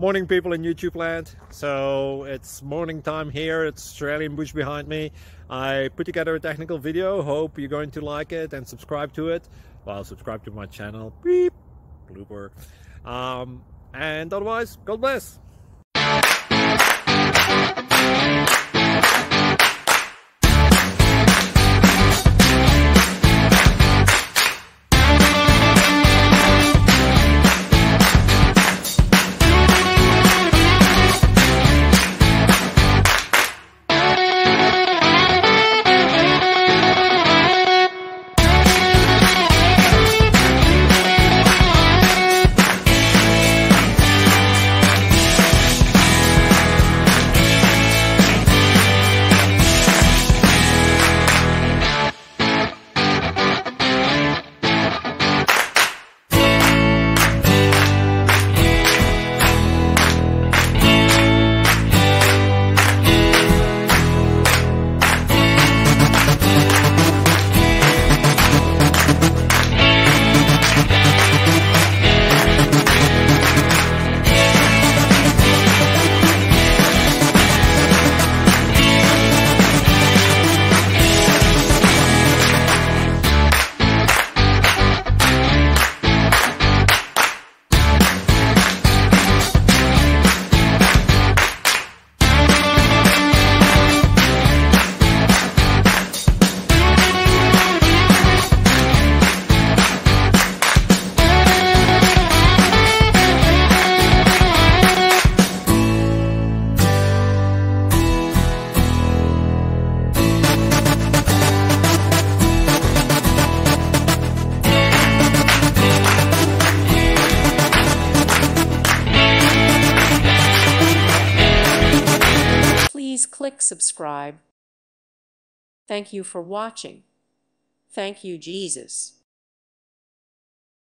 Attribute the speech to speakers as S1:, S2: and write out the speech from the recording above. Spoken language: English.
S1: Morning, people in YouTube land. So it's morning time here. It's Australian bush behind me. I put together a technical video. Hope you're going to like it and subscribe to it. Well, subscribe to my channel. Beep. Blooper. And otherwise, God bless.
S2: Please click subscribe. Thank you for watching. Thank you, Jesus.